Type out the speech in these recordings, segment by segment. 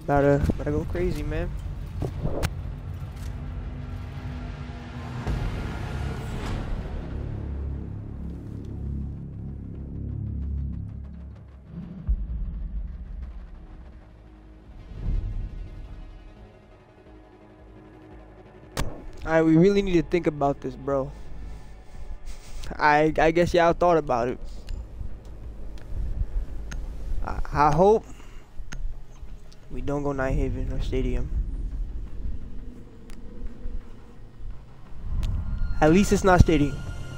About to go crazy, man. Alright, we really need to think about this, bro. I guess y'all thought about it. I hope we don't go Nighthaven or Stadium. At least it's not Stadium.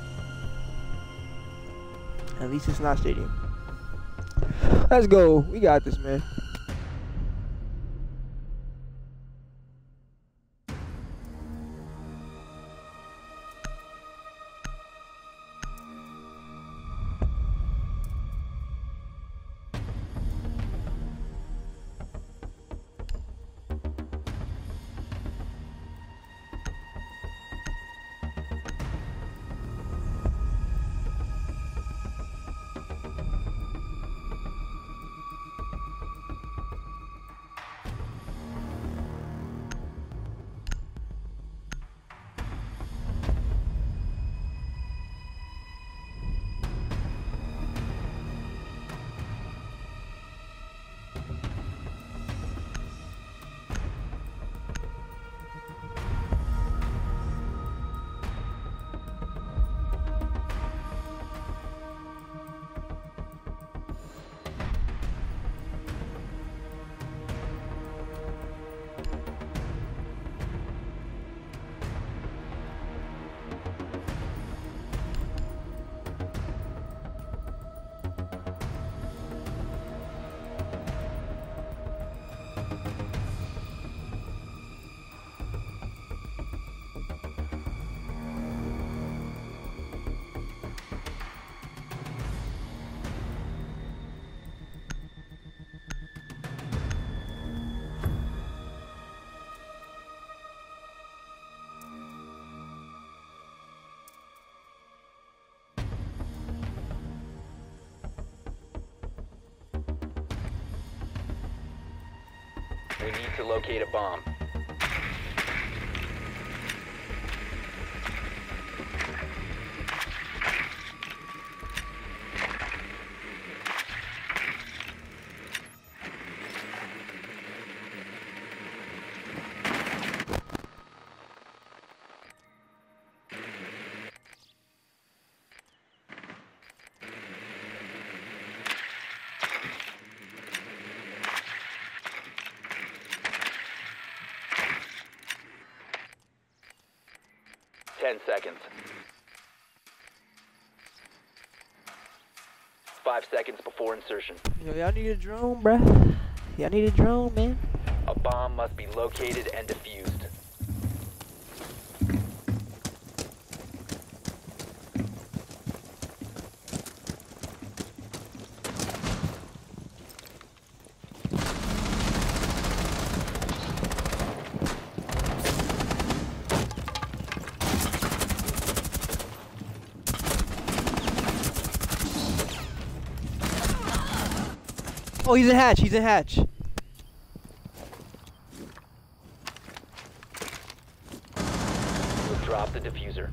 At least it's not Stadium. Let's go. We got this, man. We need to locate a bomb. Seconds. 5 seconds before insertion. Yo, y'all need a drone, bruh. Y'all need a drone, man. A bomb must be located and defused. Oh, he's in hatch. He's in hatch. Drop the diffuser.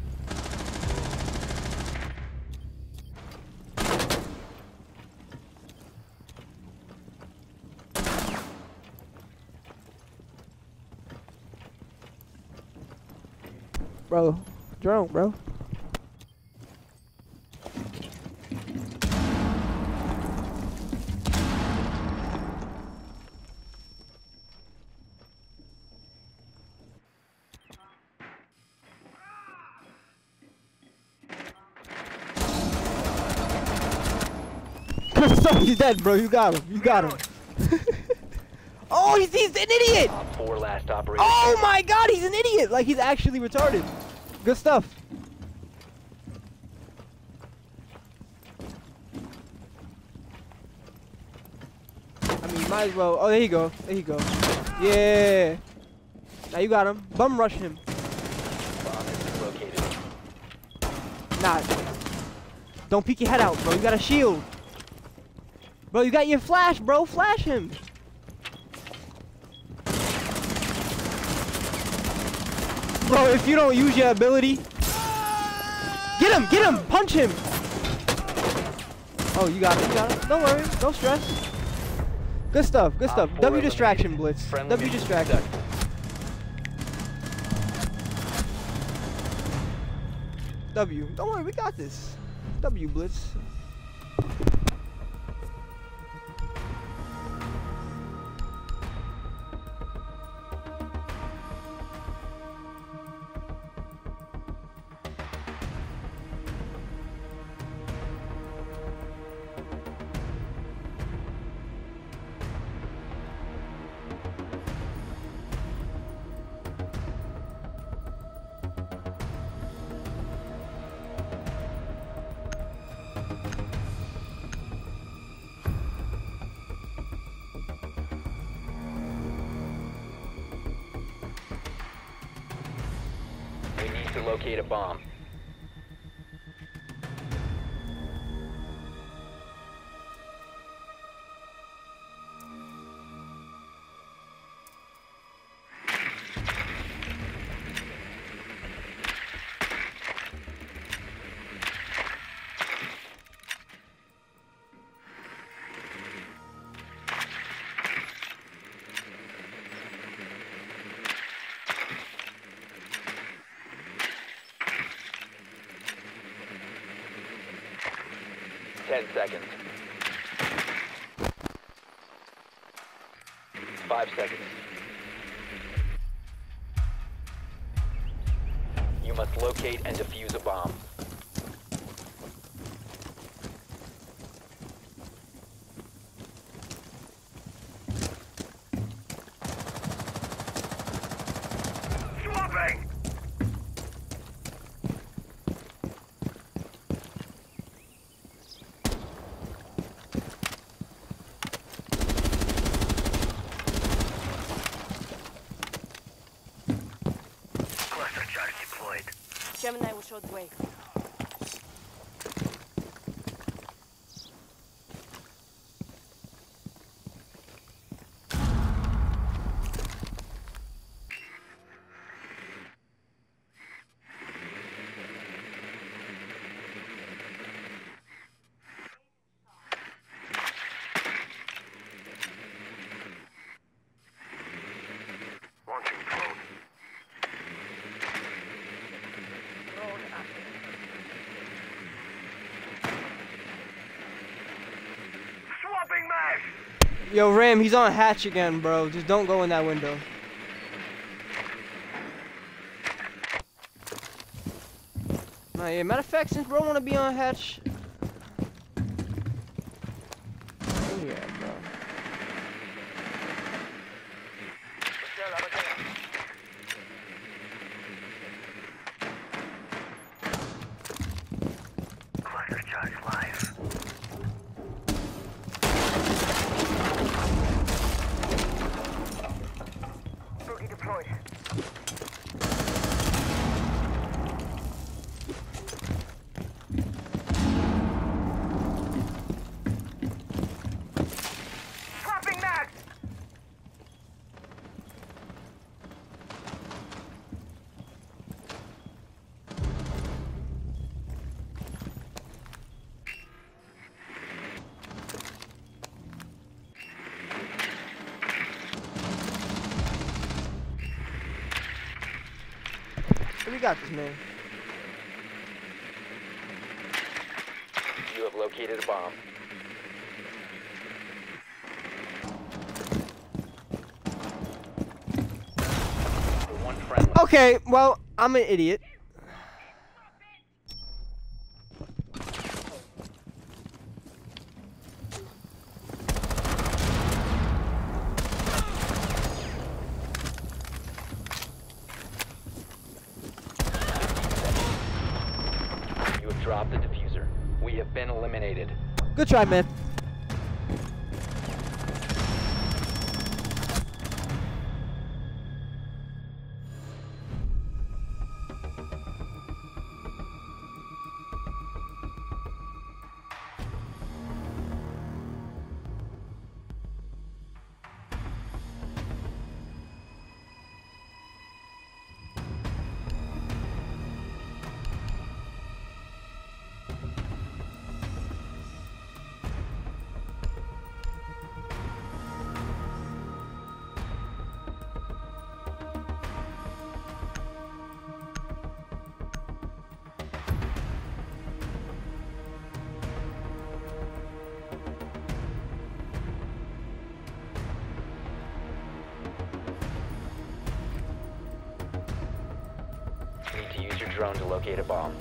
Bro, drone, bro. He's dead, bro. You got him. You got him. Oh, he's an idiot. Four last operator. Oh my God, he's an idiot. Like, he's actually retarded. Good stuff. I mean, might as well. Oh, there you go. There you go. Yeah. Now you got him. Bum rush him. Bomb has been located. Nah. Don't peek your head out, bro. You got a shield. Bro, you got your flash, bro. Flash him. Bro, if you don't use your ability. Get him, punch him. Oh, you got it. Don't worry, no stress. Good stuff. W distraction, Blitz. W distraction. W. Don't worry, we got this. W, Blitz. We need to locate a bomb. Ten seconds. 5 seconds. You must locate and defuse a bomb. Swapping! Cluster charge deployed. Gemini will show the way. Launching drone. Swapping mag! Yo, Ram, he's on hatch again, bro. Just don't go in that window. Nah, yeah, matter of fact, since bro wanna be on hatch. Yeah, bro. Cluster charge live. Boogie deployed. Swapping mags! We got this, man. You have located a bomb. One friendly. Okay, well, I'm an idiot. You have dropped the diffuser. We have been eliminated. Good try, man. drone to locate a bomb.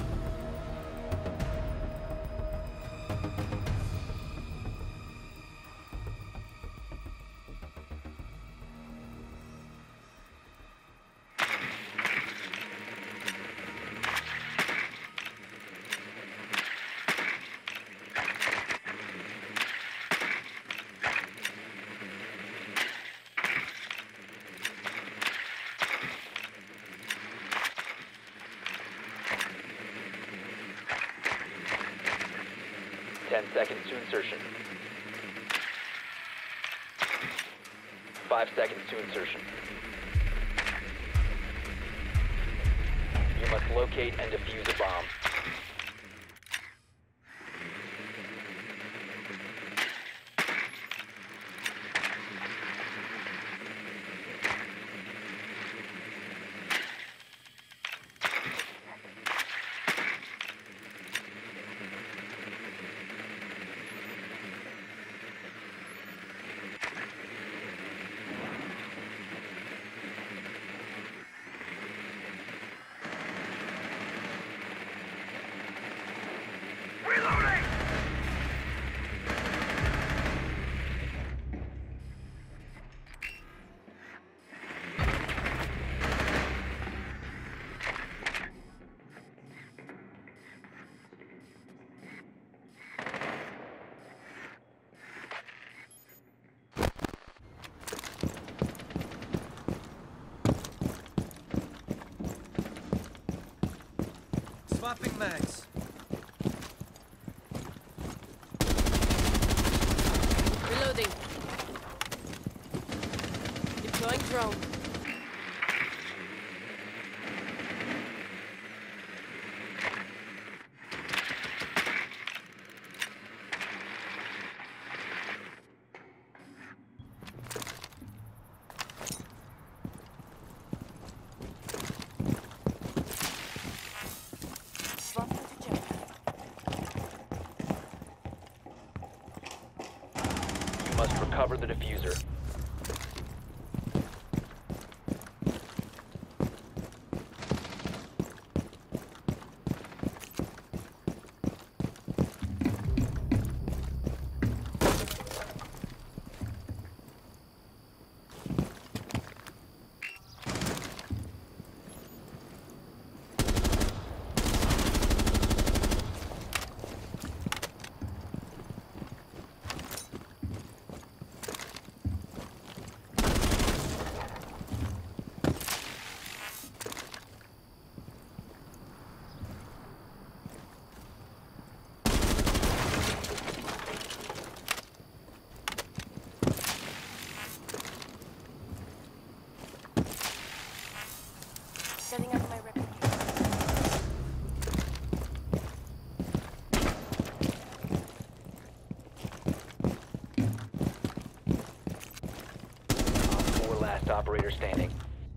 Ten seconds to insertion. 5 seconds to insertion. You must locate and defuse a bomb. Reloading! Swapping mags. Reloading. Deploying drone. Swap into Gemini. You must recover the diffuser. Setting up my replicator. 4 last operator standing.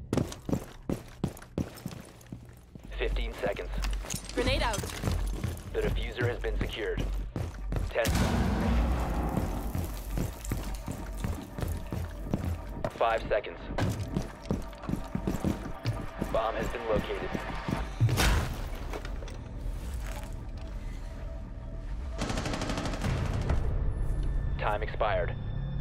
15 seconds. Grenade out. The diffuser has been secured. 10. 5 seconds. Bomb has been located. Time expired.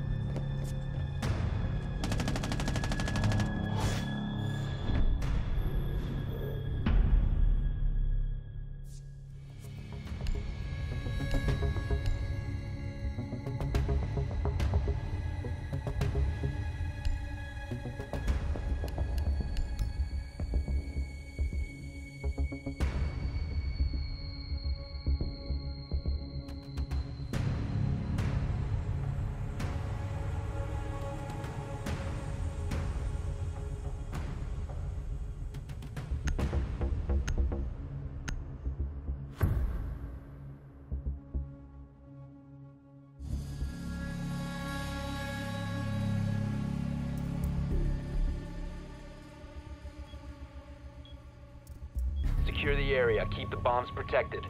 Secure the area. Keep the bombs protected.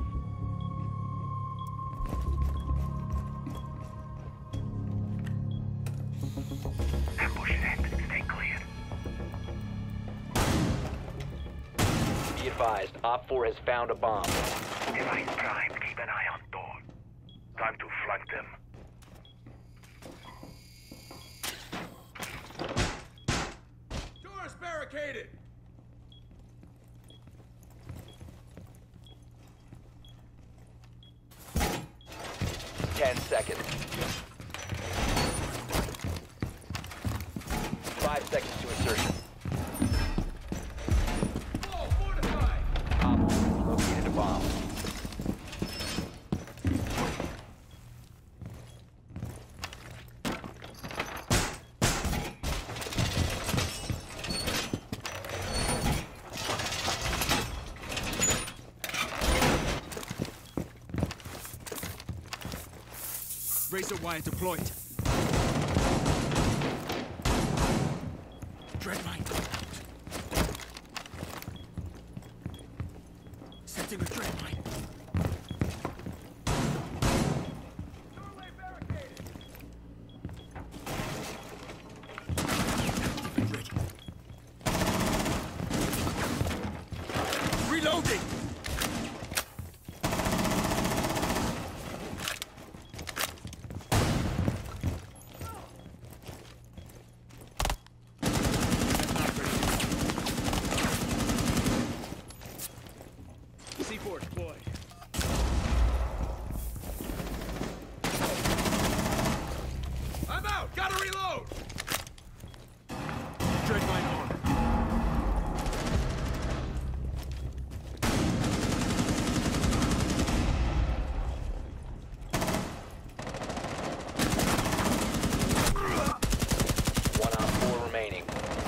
Ambush set. Stay clear. Be advised, Op 4 has found a bomb. Device primed. Keep an eye on door. Time to flank them. Doors barricaded! Ten seconds. 5 seconds to insertion. Oh, fortified! Op 4 located a bomb. Razor wire deployed. Dreadmine out. Setting a dreadmine. Doorway barricaded. Ready. Reloading. C4 deployed. I'm out! Gotta reload! Dreadmine on. One Op 4 remaining.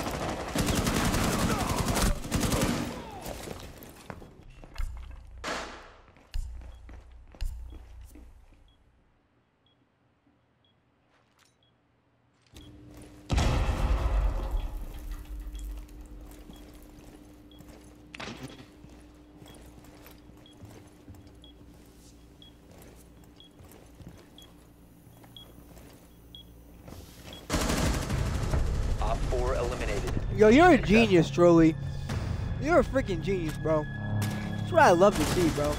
Op 4 eliminated. Yo, you're a genius, Trolley. You're a freaking genius, bro. That's what I love to see, bro.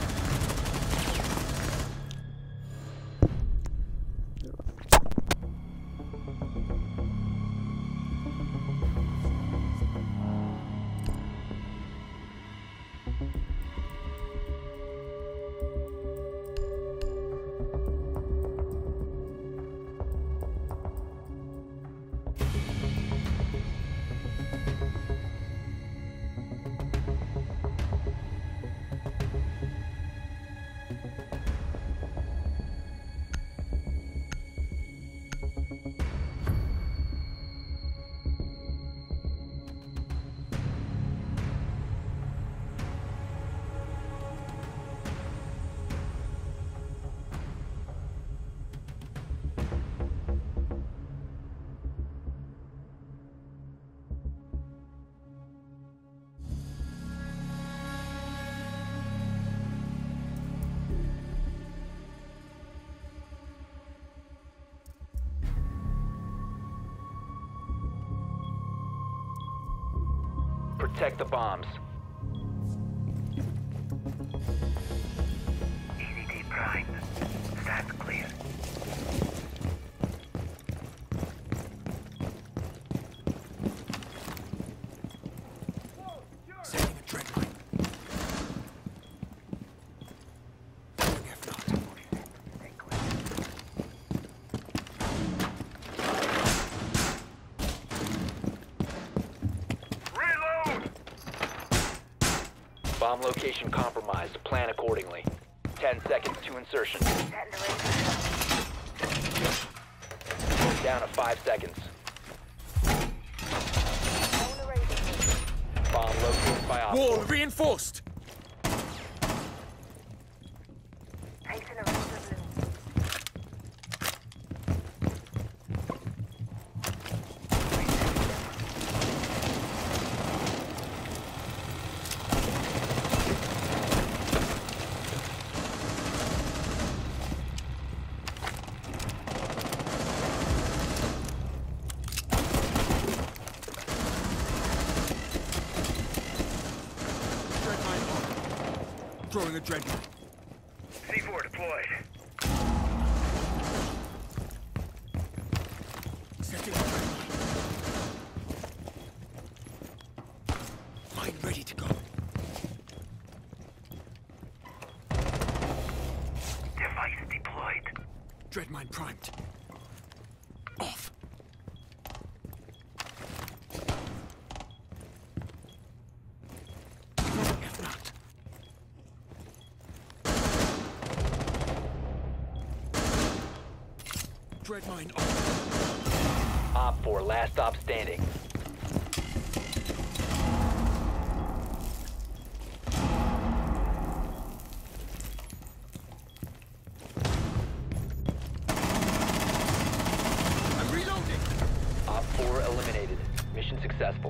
Protect the bombs. EDD primed. Stand clear. Setting a dreadmine. If not. Stay clear. Reload! Bomb location compromised. Plan accordingly. 10 seconds to insertion. Send the razor. Down to 5 seconds. Own the razor. Bomb located by Op 4. Wall reinforced! Placing a razor blue. Dreadmine Throwing a dreadnought. C4 deployed. Setting a dreadnought. Mine ready to go. Device deployed. Dreadmine primed. Off. If not. Dreadmine off. Op 4, last stop standing. I'm reloading. Op 4 eliminated. Mission successful.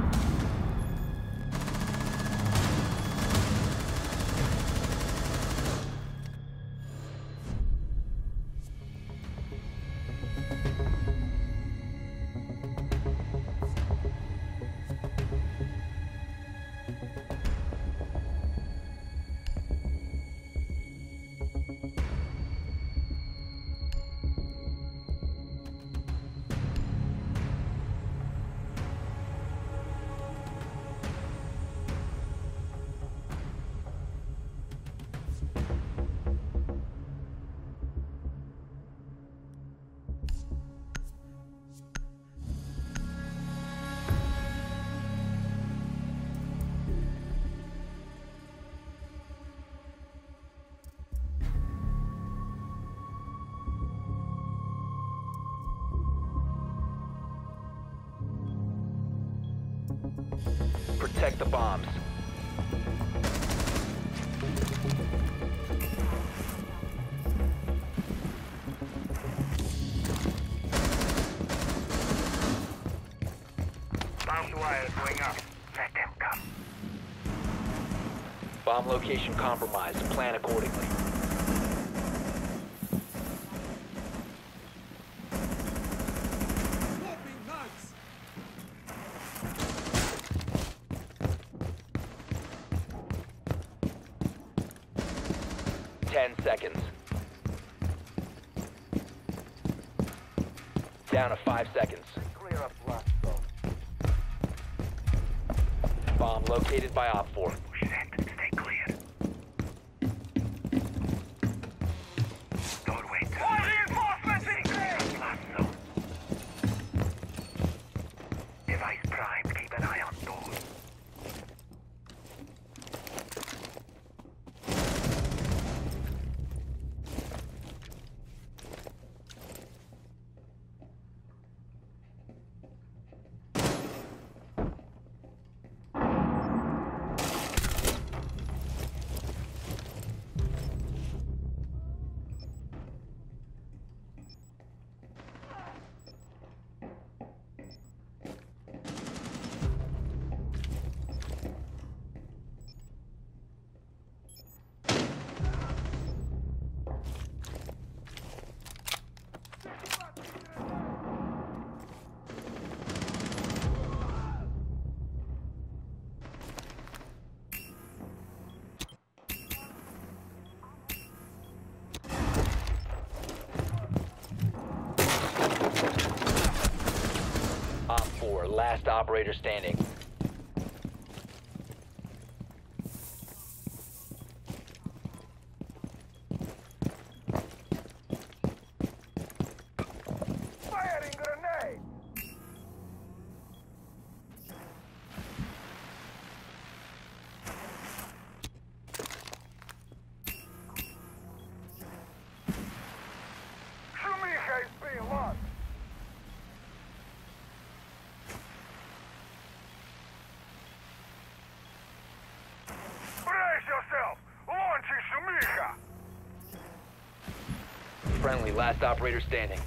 Protect the bombs. Bound wire going up. Let them come. Bomb location compromised. Plan accordingly. Swapping knives. 10 seconds. Down to 5 seconds. Clear up last though. Bomb located by Op 4. Set. Stay clear. Doorway to reinforcements in last zone. Device primed. Keep an eye on door. Op 4, last operator standing. Firing grenade! Shumiha is being lost! Brace yourself! Launching Shumiha! Friendly, last operator standing.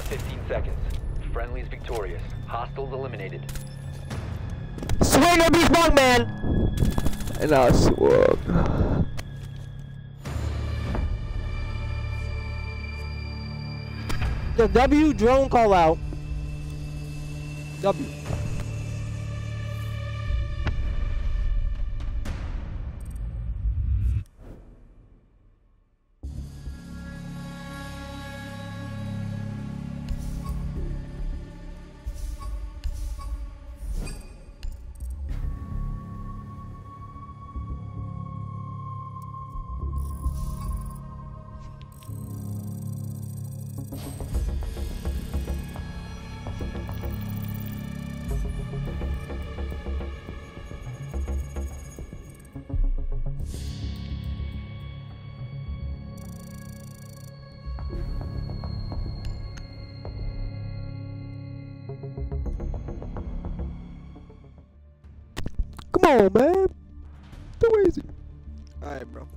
15 seconds. Friendly's victorious. Hostiles eliminated. Swing or be swung, man! And I swung. The W drone call out. W. Come on, man. Too easy. Alright, bro.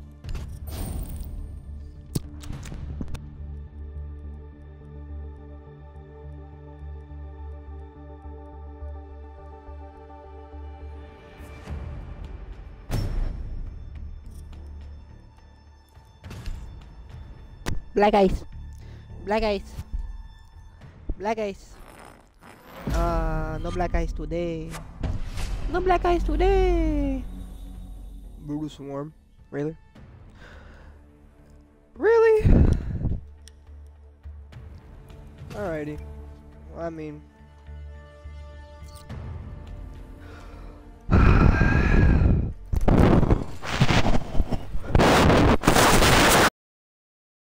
Black ice. Black ice. Black ice. No black ice today. No black ice today. Brutal Swarm. Really? Really? Alrighty. Well, I mean,